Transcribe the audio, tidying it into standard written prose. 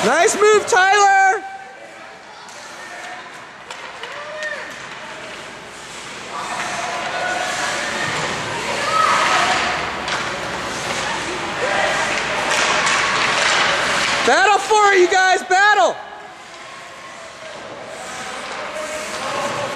Nice move, Tyler! Battle for it, you guys, battle!